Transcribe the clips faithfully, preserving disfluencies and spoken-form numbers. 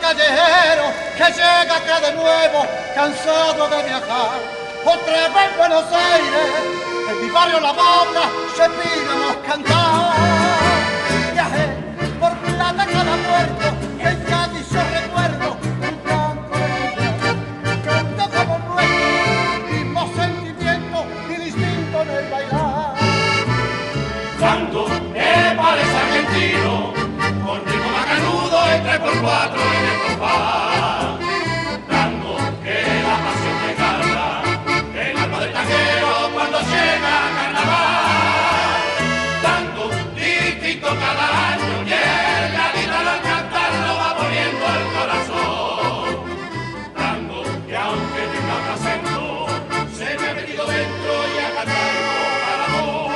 callejero que llega acá de nuevo, cansado de viajar. Otra vez Buenos Aires, en mi barrio La Banda, se pídanos cantar. Viajé por plata cada puerto, y en Cádiz yo recuerdo un canto de canto como nuestro, mismo sentimiento y distinto en el bailar. Tango que parece argentino, con ritmo macanudo entre por cuatro en el compás. Tango que la pasión desgarra el alma del tanguero cuando llega a carnaval. Tango distinto cada año y el gaditano al cantarlo va poniendo el corazón. Tango que aunque tenga otro acento, se me ha metido dentro y a cantarlo para vos.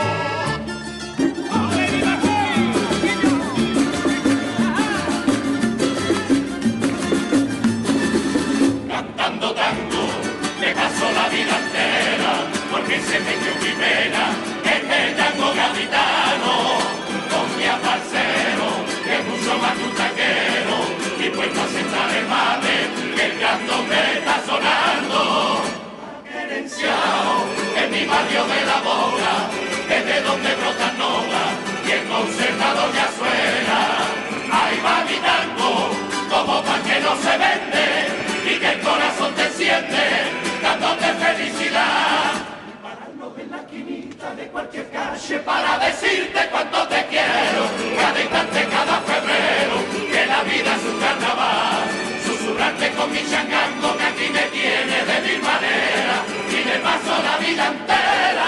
Cantando tango, me pasó la vida entera, porque se me dio mi pena este tango gaditano, con mi parcero, que es mucho más que un tanguero, y puesto a sentar el mate, que el cantón me está sonando. Querenciao, en mi barrio de La Boga, es de donde brotan notas, y el conservador ya suena. Ahí va mi tango, como pan que no se vende, y que el corazón te enciende, dándote felicidad. Pararnos en la esquinita de cualquier calle para decirte cuánto te quiero, cada instante, cada febrero, que la vida es un carnaval. Susurrarte con mi changango que aquí me tiene de mil maneras, y me paso la vida entera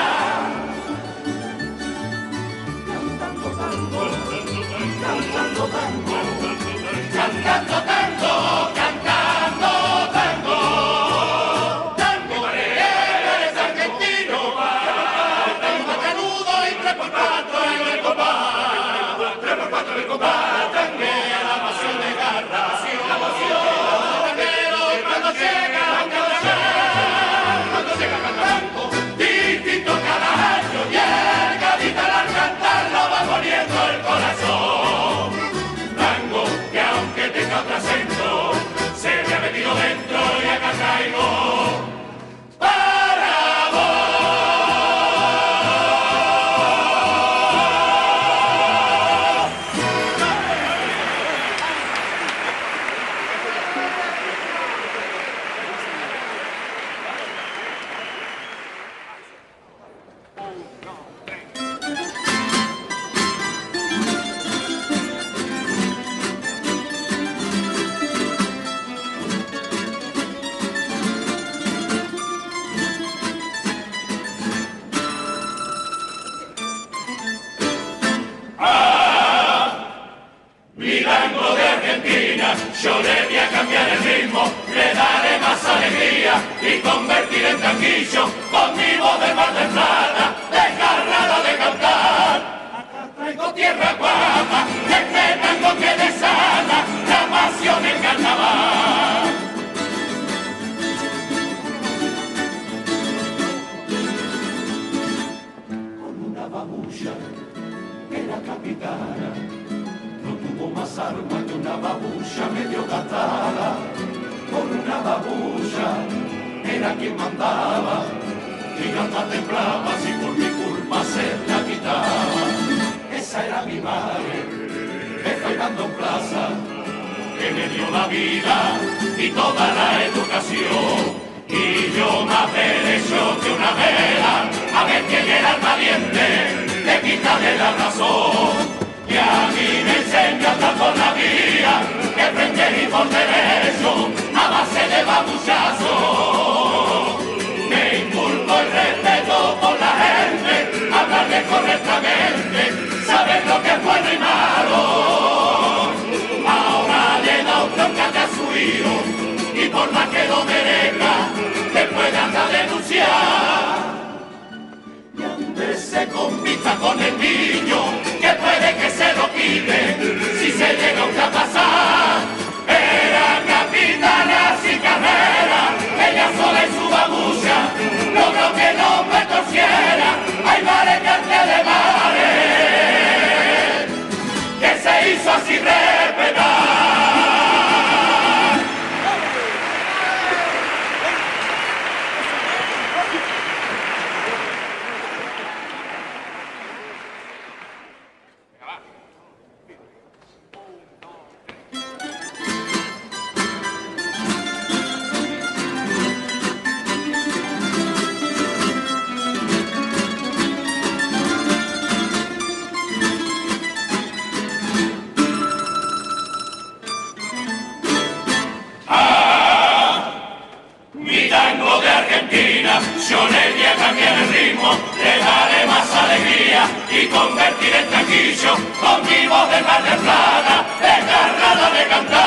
cantando tango, cantando tango, cantando tango, cantando tango. Tango que es argentino, tango macanudo y tres por cuatro en el compás, tres por cuatro en el compás. Tango a la pasión de garra, la pasión del tanguero cuando llega a cantar, cuando llega a cantar. Tango distinto cada año y el gaditano al cantarlo va poniendo el corazón. Tango que aunque tenga otro acento, se me ha metido dentro y acá traigo para mi tango de Argentina. Yo le voy a cambiar el ritmo, le daré más alegría y convertir en tanguillo con mi voz del Mar del Plata, desgarrada de cantar. Acá traigo tierra guapa, este tango que desata la pasión en carnaval. Con una babulla que era capitana, no tuvo más arma que una babulla medio gatada. Con una babulla era quien mandaba, y hasta temblaba si por mi culpa se la quitaba. Esa era mi madre, bailando en plaza, que me dio la vida y toda la educación. Y yo más derecho que una vela, a ver quién era el valiente, de quitarle la razón. Y a mí me enseñó a andar por la vía, que frente y por derecho, a base de babuchazo. Me inculcó el respeto por la gente, hablarle correctamente, saber lo que es bueno y malo. Ahora le da un troncate a su hijo, y por más que lo merezca, te puede hasta denunciar. Y antes se compita con el niño, que puede que se lo quite si se llega a ultrapasar. Era capitanas y carrera, ella sola y su babucha, logró que no me torciera. Hay mares que antes de mares, que se hizo así respetar. ritmo le daré más alegría y convertir en taquillo con mi voz de Mar del Plata, desgarrada de cantar.